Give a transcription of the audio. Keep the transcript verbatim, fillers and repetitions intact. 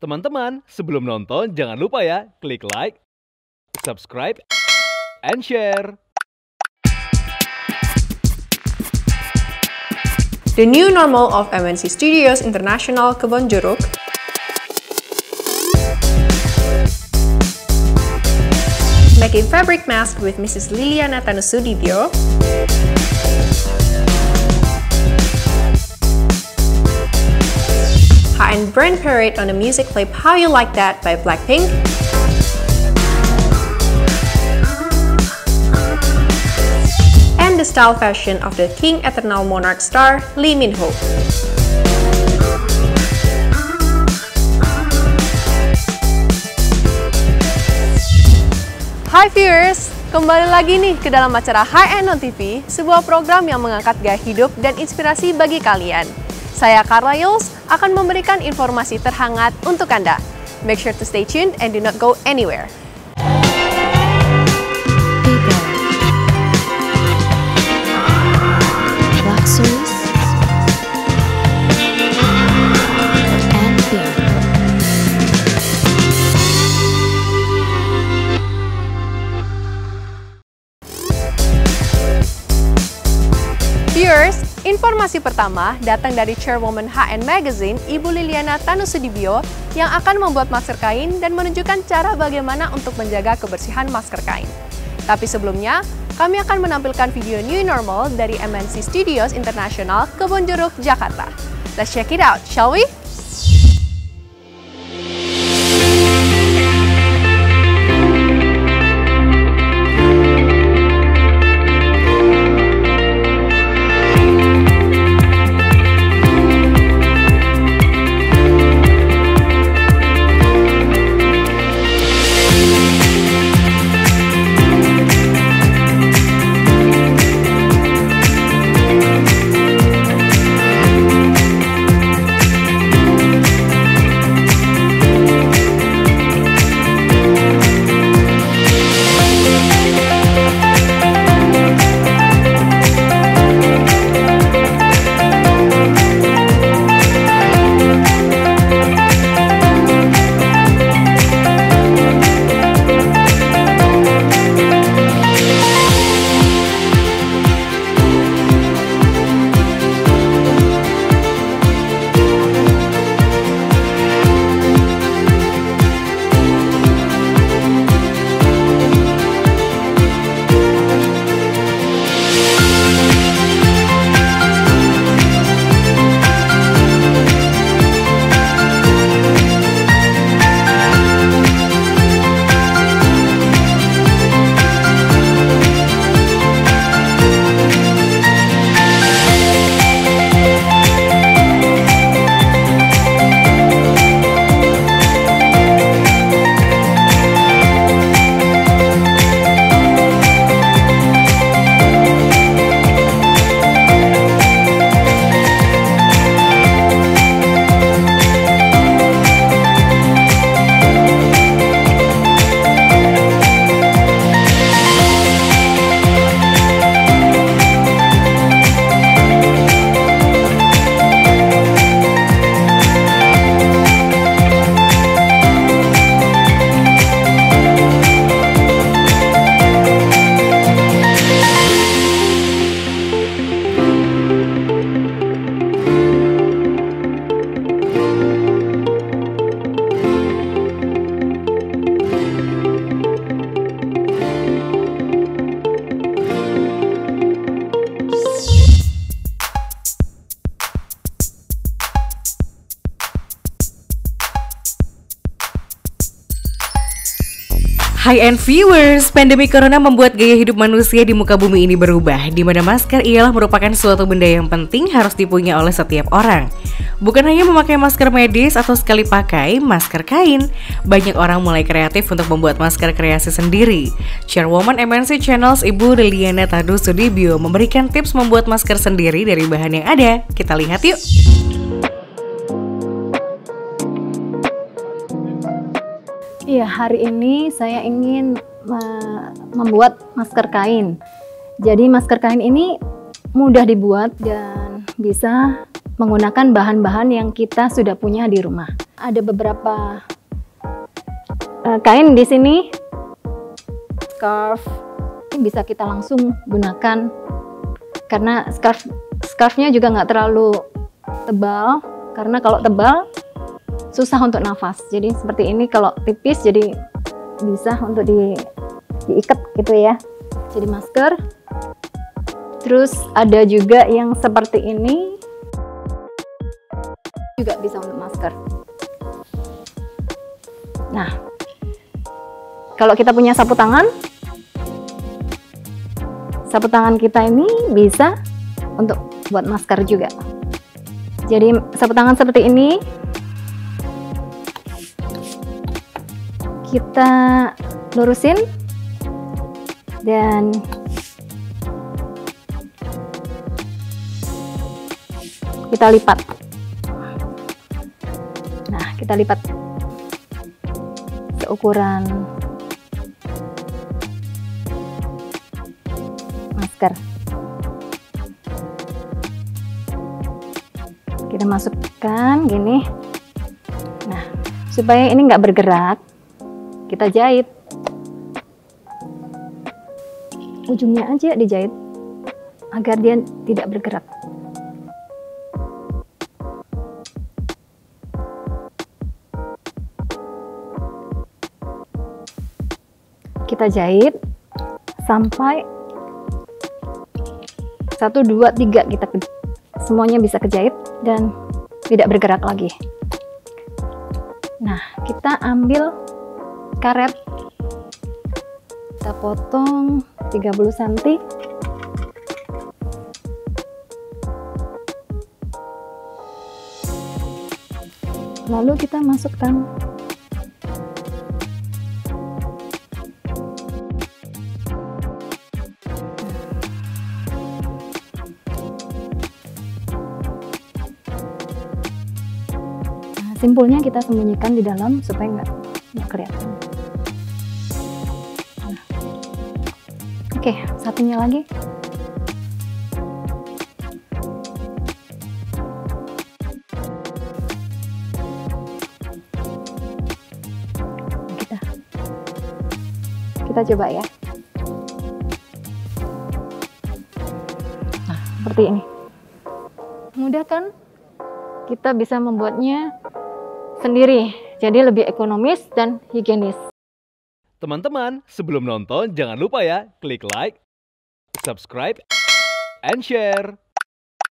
Teman-teman, sebelum nonton jangan lupa ya, klik like, subscribe, and share. The new normal of M N C Studios International Kebonjeruk making fabric mask with Missus Liliana Tanusudibyo, high-end brand parade on the music clip How You Like That by Blackpink, and the style fashion of the King Eternal Monarch star Lee Min Ho. Hai viewers, kembali lagi nih ke dalam acara High End on T V, sebuah program yang mengangkat gaya hidup dan inspirasi bagi kalian. Saya Carla Yuls akan memberikan informasi terhangat untuk Anda. Make sure to stay tuned and do not go anywhere. Luxuries and beer. Viewers, informasi pertama datang dari Chairwoman H and Magazine, Ibu Liliana Tanusudibyo, yang akan membuat masker kain dan menunjukkan cara bagaimana untuk menjaga kebersihan masker kain. Tapi sebelumnya, kami akan menampilkan video New Normal dari M N C Studios International Kebonjeruk, Jakarta. Let's check it out, shall we? High-end viewers, pandemi corona membuat gaya hidup manusia di muka bumi ini berubah, di mana masker ialah merupakan suatu benda yang penting harus dipunya oleh setiap orang. Bukan hanya memakai masker medis atau sekali pakai masker kain, banyak orang mulai kreatif untuk membuat masker kreasi sendiri. Chairwoman M N C Channels Ibu Liliana Tanusudibyo memberikan tips membuat masker sendiri dari bahan yang ada. Kita lihat yuk. Iya, hari ini saya ingin uh, membuat masker kain. Jadi masker kain ini mudah dibuat dan bisa menggunakan bahan-bahan yang kita sudah punya di rumah. ada beberapa uh, kain di sini, scarf ini bisa kita langsung gunakan karena scarf scarfnya juga nggak terlalu tebal, karena kalau tebal susah untuk nafas. Jadi seperti ini, kalau tipis jadi bisa untuk di diikat gitu ya, jadi masker. Terus ada juga yang seperti ini, juga bisa untuk masker. Nah, kalau kita punya sapu tangan, sapu tangan kita ini bisa untuk buat masker juga. Jadi sapu tangan seperti ini kita lurusin dan kita lipat. Nah, kita lipat seukuran masker. Kita masukkan gini. Nah, supaya ini nggak bergerak, kita jahit. Ujungnya aja dijahit agar dia tidak bergerak. Kita jahit sampai satu, dua, tiga, kita ke, semuanya bisa kejahit dan tidak bergerak lagi. Nah, kita ambil karet, kita potong tiga puluh sentimeter. Lalu kita masukkan simpulnya, kita sembunyikan di dalam supaya nggak nggak kelihatan. Nah. Oke, satunya lagi. Kita kita coba ya. Nah, seperti ini. Mudah kan? Kita bisa membuatnya sendiri, jadi lebih ekonomis dan higienis. Teman-teman, sebelum nonton jangan lupa ya klik like, subscribe, and share.